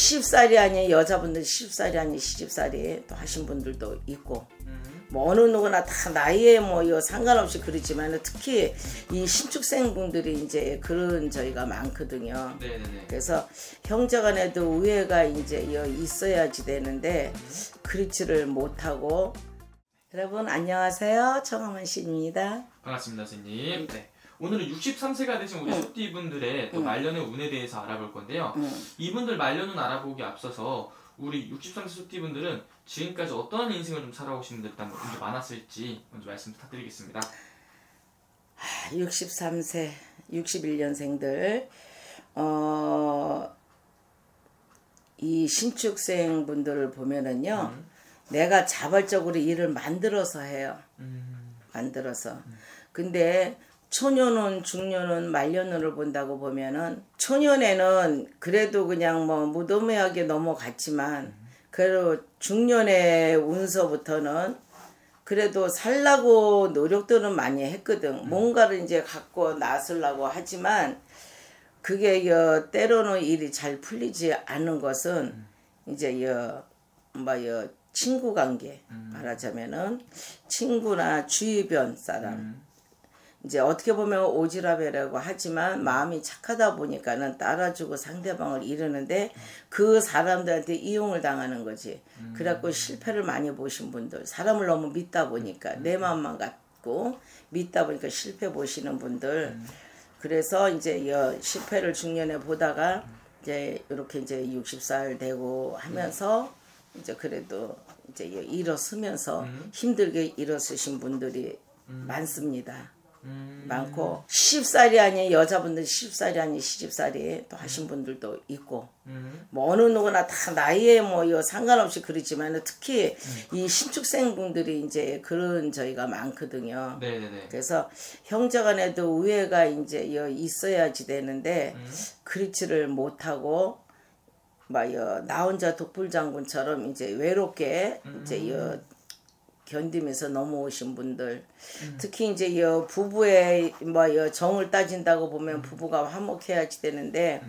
시집살이 아닌 여자분들 시집살이 아닌 시집살이 또 하신 분들도 있고 뭐 어느 누구나 다 나이에 뭐 상관없이 그러지만 특히 이 신축생 분들이 이제 그런 저희가 많거든요. 네네네. 그래서 형제간에도 우애가 이제 있어야지 되는데 그렇지를 못하고. 여러분 안녕하세요, 청아만 씨입니다. 반갑습니다, 선생님. 네. 오늘은 63세가 되신 우리 소띠분들의 또 말년의 운에 대해서 알아볼 건데요. 이분들 말년운 알아보기 앞서서 우리 63세 소띠분들은 지금까지 어떤 인생을 좀 살아오신 듯한 분이 많았을지 먼저 말씀 부탁드리겠습니다. 63세, 61년생들 이 신축생 분들을 보면은요, 내가 자발적으로 일을 만들어서 해요. 만들어서. 근데 초년운, 중년운, 말년운을 본다고 보면은 초년에는 그래도 그냥 뭐 무덤회하게 넘어갔지만 그래도 중년의 운서부터는 그래도 살라고 노력들은 많이 했거든. 뭔가를 이제 갖고 나서려고 하지만 그게 때로는 일이 잘 풀리지 않은 것은 이제 친구 관계 말하자면은 친구나 주변 사람 이제 어떻게 보면 오지랖이라고 하지만 마음이 착하다 보니까는 따라주고 상대방을 이루는데 그 사람들한테 이용을 당하는 거지. 그래갖고 실패를 많이 보신 분들, 사람을 너무 믿다 보니까 내 마음만 갖고 믿다 보니까 실패 보시는 분들, 그래서 이제 실패를 중년에 보다가 이제 이렇게 이제 60살 되고 하면서 이제 그래도 이제 일어서면서 힘들게 일어서신 분들이 많습니다. 많고 시집살이 아닌 여자분들 시집살이 아닌 시집살이 또 하신 분들도 있고 뭐 어느 누구나 다 나이에 뭐 상관없이 그러지만 특히 이 신축생 분들이 이제 그런 저희가 많거든요. 네네네. 그래서 형제간에도 우애가 이제 있어야지 되는데 그렇지를 못하고 막 나 혼자 독불장군처럼 이제 외롭게 이제 견디면서 넘어오신 분들, 특히 이제 부부의 정을 따진다고 보면 부부가 화목해야지 되는데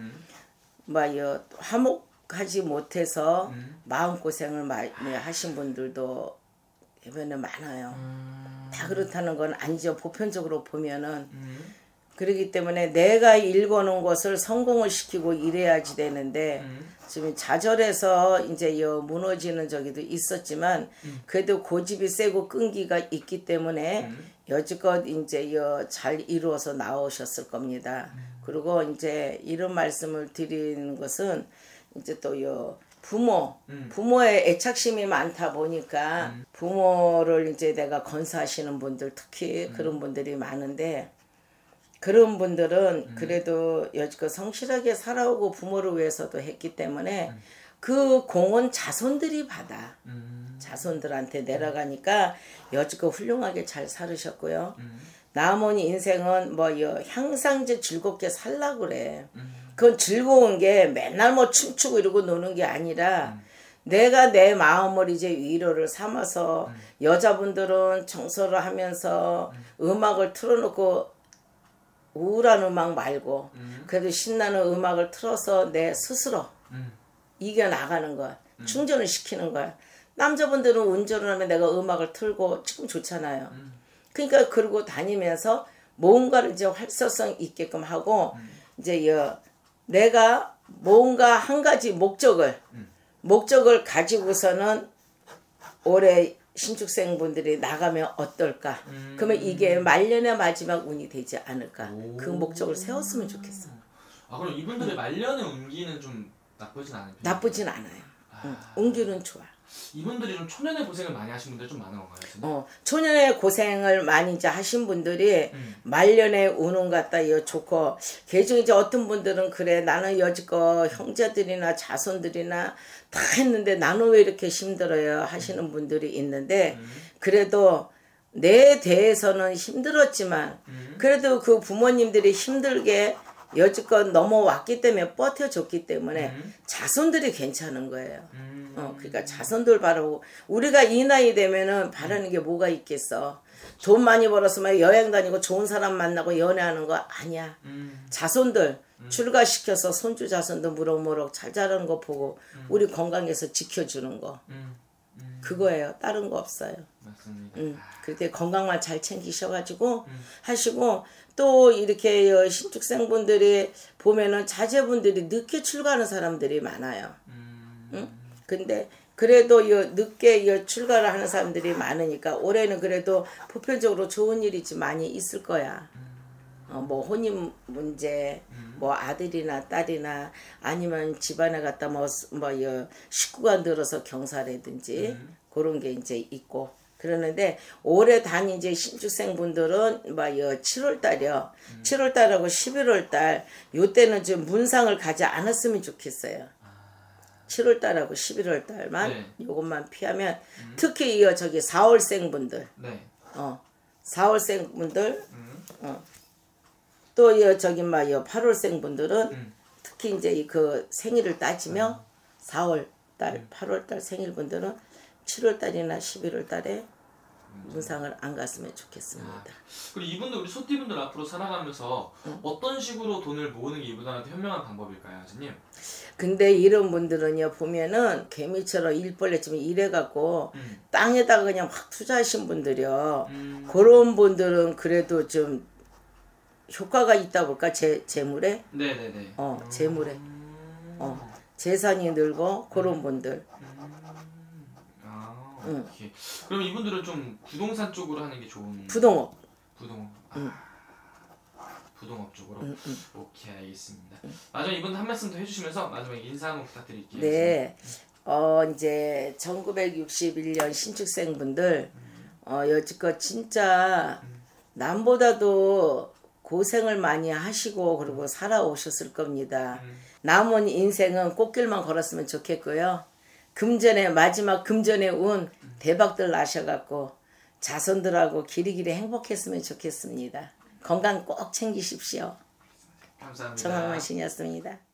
화목하지 못해서 마음고생을 많이 하신 분들도 해변에 많아요. 다 그렇다는 건 아니죠. 보편적으로 보면은. 그렇기 때문에 내가 읽어놓은 것을 성공을 시키고 이래야지 되는데 지금 좌절해서 이제 무너지는 저기도 있었지만 그래도 고집이 세고 끈기가 있기 때문에 여지껏 이제 잘 이루어서 나오셨을 겁니다. 그리고 이제 이런 말씀을 드리는 것은 이제 또 부모의 애착심이 많다 보니까 부모를 이제 내가 건사하시는 분들 특히 그런 분들이 많은데 그런 분들은 그래도 여지껏 성실하게 살아오고 부모를 위해서도 했기 때문에 그 공은 자손들이 받아. 자손들한테 내려가니까 여지껏 훌륭하게 잘 살으셨고요. 남은 인생은 항상 이제 즐겁게 살라고 그래. 그건 즐거운 게 맨날 춤추고 이러고 노는 게 아니라 내가 내 마음을 이제 위로를 삼아서 여자분들은 청소를 하면서 음악을 틀어놓고 우울한 음악 말고 그래도 신나는 음악을 틀어서 내 스스로 이겨나가는 거야. 충전을 시키는 거야. 남자분들은 운전을 하면 내가 음악을 틀고 지금 좋잖아요. 그러니까 그러고 다니면서 뭔가를 이제 활성성 있게끔 하고 이제 내가 뭔가 한 가지 목적을 가지고서는 올해 신축생분들이 나가면 어떨까? 그러면 이게 말년의 마지막 운이 되지 않을까? 그 목적을 세웠으면 좋겠어. 그럼 이분들의 말년의 운기는 좀 나쁘진 않아요? 나쁘진 않아요. 운기는 좋아. 이분들이 좀 초년의 고생을 많이 하신 분들 좀 많은 건가요? 초년의 고생을 많이 이제 하신 분들이 말년에 우는 갖다 좋고, 개중 이제 어떤 분들은 그래 나는 여지껏 형제들이나 자손들이나 다 했는데 나는 왜 이렇게 힘들어요 하시는 분들이 있는데 그래도 내 대해서는 힘들었지만 그래도 그 부모님들이 힘들게 여지껏 넘어왔기 때문에 버텨줬기 때문에 자손들이 괜찮은 거예요. 그러니까 자손들 바라고 우리가 이 나이 되면은 바라는 게 뭐가 있겠어. 돈 많이 벌었으면 여행 다니고 좋은 사람 만나고 연애하는 거 아니야. 자손들 출가시켜서 손주 자손도 무럭무럭 잘 자라는 거 보고 우리 건강해서 지켜주는 거. 그거예요. 다른 거 없어요. 맞습니다. 그때 건강만 잘 챙기셔가지고 하시고 또 이렇게 신축생분들이 보면은 자제분들이 늦게 출가하는 사람들이 많아요. 근데 그래도 늦게 출가를 하는 사람들이 많으니까 올해는 그래도 보편적으로 좋은 일이 많이 있을 거야. 뭐 혼인 문제, 뭐 아들이나 딸이나 아니면 집안에 갖다 뭐 식구가 늘어서 경사라든지 그런 게 이제 있고 그러는데 올해 단 이제 신축생분들은 뭐 7월 달이요. 7월 달하고 11월 달 요때는 좀 문상을 가지 않았으면 좋겠어요. 7월 달하고 11월 달만 네. 요것만 피하면 특히 저기 4월생분들 네. 4월생분들 또 저기 8월생분들은 특히 이제 그 생일을 따지면 4월 달, 8월 달 생일분들은 7월 달이나 11월 달에 문상을 안 갔으면 좋겠습니다. 그리고 이분들 우리 소띠분들 앞으로 살아가면서 어떤 식으로 돈을 모으는 게 이분들한테 현명한 방법일까요, 아저님? 근데 이런 분들은요 보면은 개미처럼 일벌레처럼 일해갖고 땅에다가 그냥 확 투자하신 분들이요. 그런 분들은 그래도 좀 효과가 있다 볼까 재물에? 네네네. 재물에. 재산이 늘고 그런 분들. 오케이. 그럼 이분들은 좀 부동산 쪽으로 하는 게 좋은. 부동업. 부동업 쪽으로. 오케이, 알겠습니다. 마지막 이분 한 말씀 더 해주시면서 마지막에 인사 한번 부탁드릴게요. 네. 이제 1961년 신축생분들 여지껏 진짜 남보다도 고생을 많이 하시고 그리고 살아오셨을 겁니다. 남은 인생은 꽃길만 걸었으면 좋겠고요. 마지막 금전의 운 대박들 나셔갖고 자손들하고 길이길이 행복했으면 좋겠습니다. 건강 꼭 챙기십시오. 감사합니다. 정황만 신이었습니다.